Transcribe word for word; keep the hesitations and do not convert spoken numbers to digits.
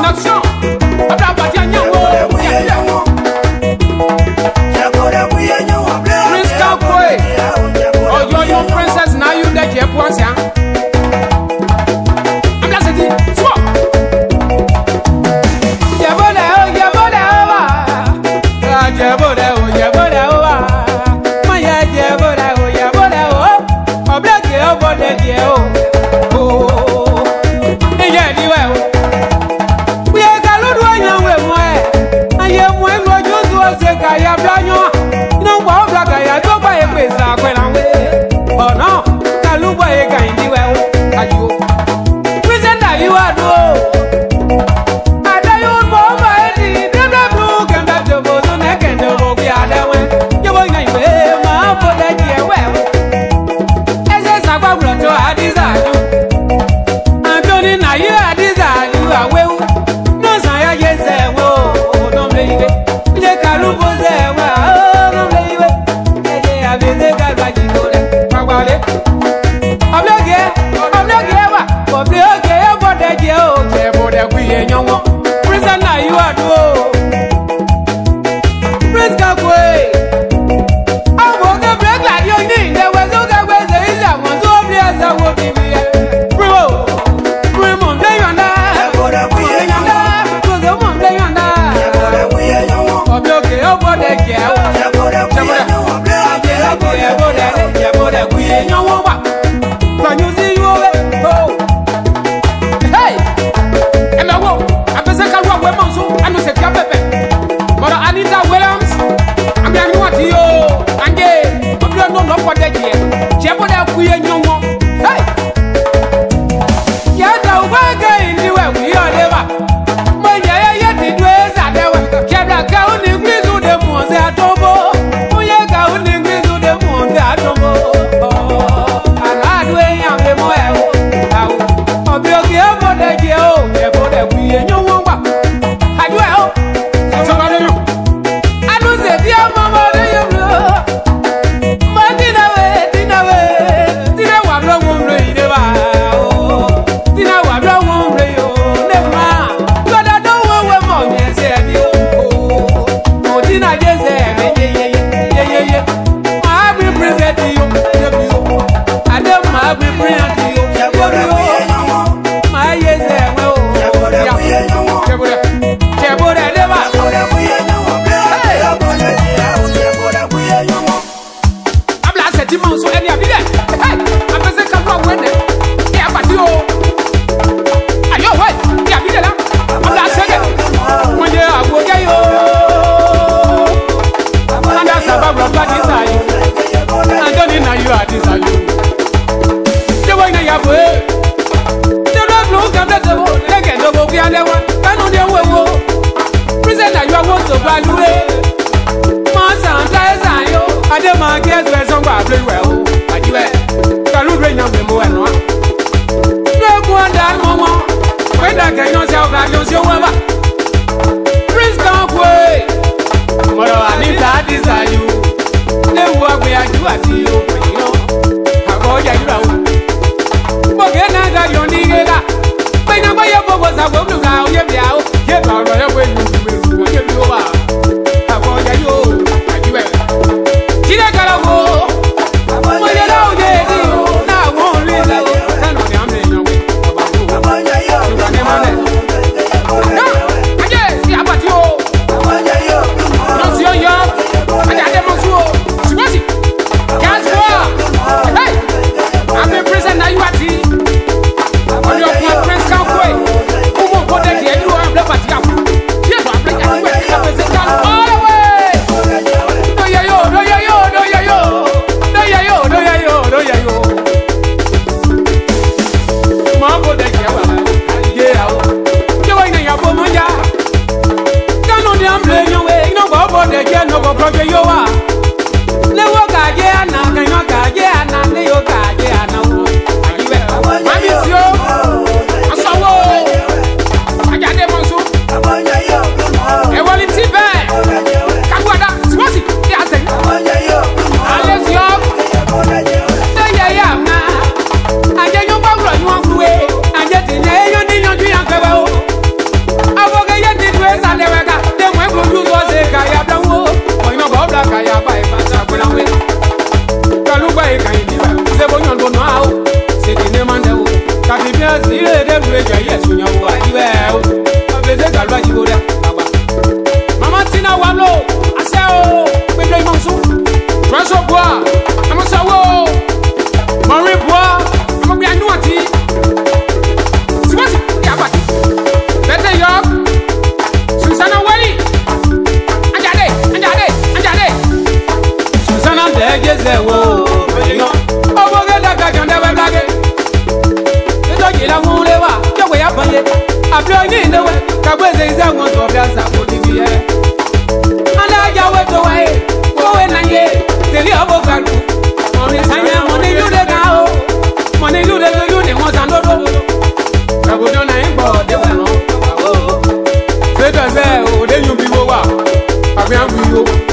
satisfaction. Abla Batia Nyango. Prince Cowboy. Oh, you're your princess now. You that you want, yeah. I'm not saying swap. Jabode, oh, Jabode, oh, Jabode, oh, Jabode, oh, Maya, Jabode, oh, Jabode, oh, oh, black, oh, bode, oh, oh, yeah, you well. We are Galud, one young way. I am one more you to us, I have done you. No, black, I go by a place when I'm away. Oh, no, Kaluba, I can't do well. Are you? Present that you are, no. Gas sunya wa ibe o abeze galwa jibore agba mama tina walo ase o pe do imonsu traso boa amasawo mari boa amagbe anu ati sibasi ya bati bete yo Susana wali anjade anjade anjade Susana dejeze wo beyo oboge daga jonde we blage eto jila wule wa jowe ya panye ablo ni ndewe kagbeze ize won to bia sa ko dibi e ana ja we to wa e ko we nanye teli abogalu oni sanya moni lude ga o moni lude lude won san dodo kabodo na ngbo de wa no o se do se o de yun bi wo wa abi an bi wo